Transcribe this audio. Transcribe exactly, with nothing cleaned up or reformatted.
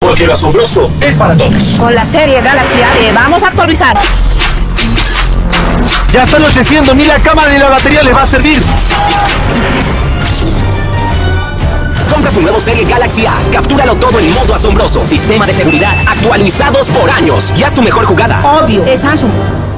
porque lo asombroso es para todos. Con la serie Galaxy A te vamos a actualizar. Ya está anocheciendo, ni la cámara ni la batería les va a servir. Compra tu nuevo Serie Galaxy A. Captúralo todo en modo asombroso. Sistema de seguridad actualizados por años. Y haz tu mejor jugada. Obvio, es Samsung.